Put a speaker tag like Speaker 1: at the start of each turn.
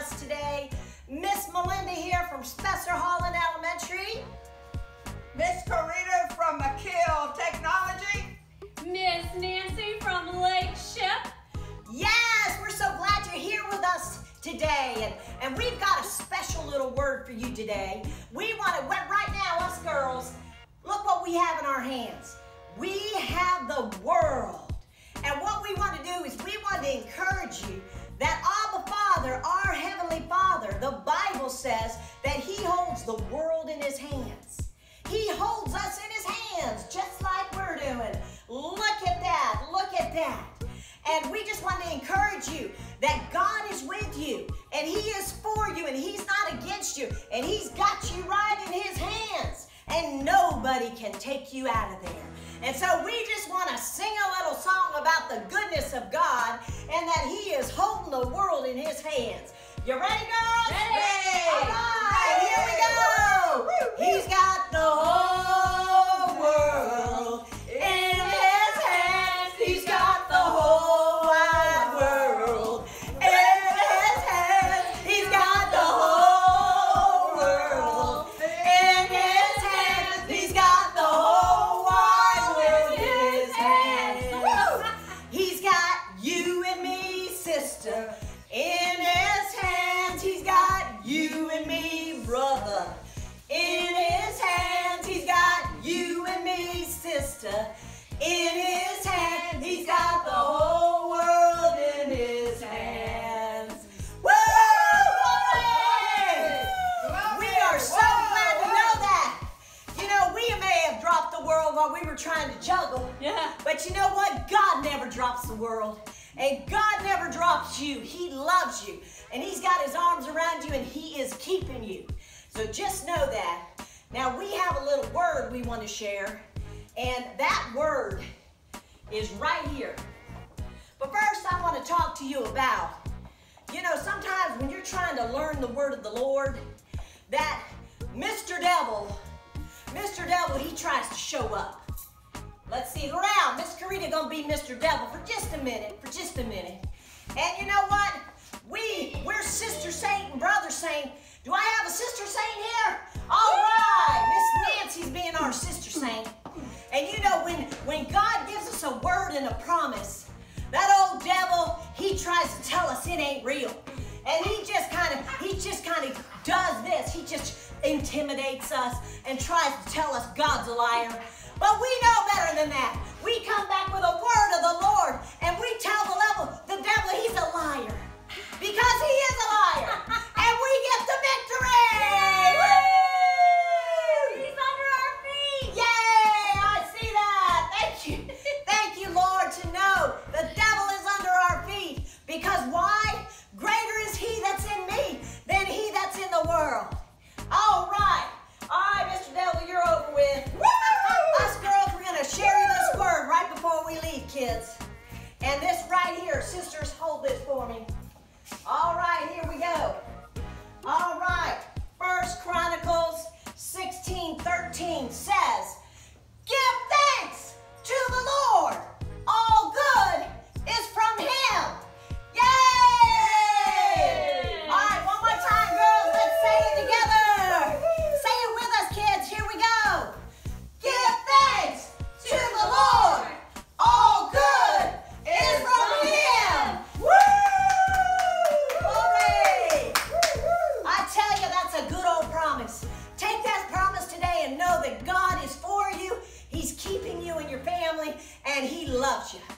Speaker 1: us today. Miss Melinda here from Spessard Holland Elementary.
Speaker 2: Miss Korita from McKeel Technology.
Speaker 3: Miss Nancy from Shipp.
Speaker 1: Yes, we're so glad you're here with us today. And we've got a special little word for you today. We want to, right now, us girls, look what we have in our hands. We have the world. And what we want to do is we want to encourage you that Abba Father, our Heavenly Father, the Bible says that He holds the world in His hands. He holds us in His hands, just like we're doing. Look at that, look at that. And we just want to encourage you that God is with you, and He is for you, and He's not against you, and He's got you right in His hands, and nobody can take you out of there. And so we just want to sing a little song about the goodness of God and that He is holding the world in His hands. You ready, girls?
Speaker 3: Ready!
Speaker 1: All right, here we go. He's got the whole world in His hands. He's got the whole wide world in His hands. He's got the whole world in His hands. He's got the whole wide world in His hands. He's got you and me, sister, in His hands. He's got you and me, brother, in His hands. He's got you and me, sister, in His hands. He's got the whole world in His hands. Woo! Glory! We are so glad to know that. You know, we may have dropped the world while we were trying to juggle.
Speaker 3: Yeah.
Speaker 1: But you know what? God never drops the world. And God never drops you. He loves you. And He's got His arms around you, and He is keeping you. So just know that. Now, we have a little word we want to share. And that word is right here. But first, I want to talk to you about, you know, sometimes when you're trying to learn the word of the Lord, that Mr. Devil, he tries to show up. Let's see, around. Miss Korita gonna be Mr. Devil for just a minute, And you know what? We're Sister Saint and Brother Saint. Do I have a Sister Saint here? All right, Miss Nancy's being our Sister Saint. And you know, when God gives us a word and a promise, that old devil, he tries to tell us it ain't real. And he just kind of does this. He just intimidates us and tries to tell us God's a liar. But we know better than that. We come back with a word of the Lord, and we tell the devil he's a liar. Because he is a liar. And we get the victory! Woo!
Speaker 3: He's under our feet!
Speaker 1: Yay! I see that. Thank you. Thank you, Lord, to know the devil is under our feet. Because why? Greater is He that's in me than he that's in the world. All right, Mr. Devil, you're over with. Woo! Us girls, we're going to share you this word right before we leave, kids. And this right here, sisters, hold this for me. All right, here we go. All right, 1 Chronicles 16:13 says, "Give thanks to the Lord. All good is from Him." Yay! All right, one more time, girls. Let's say it together. Say it with us, kids. Here we go. Give thanks to the Lord. All good is from Him. Woo! Glory! I tell you, that's a good old promise. Take that promise today and know that God is for you. He's keeping you and your family, and He loves you.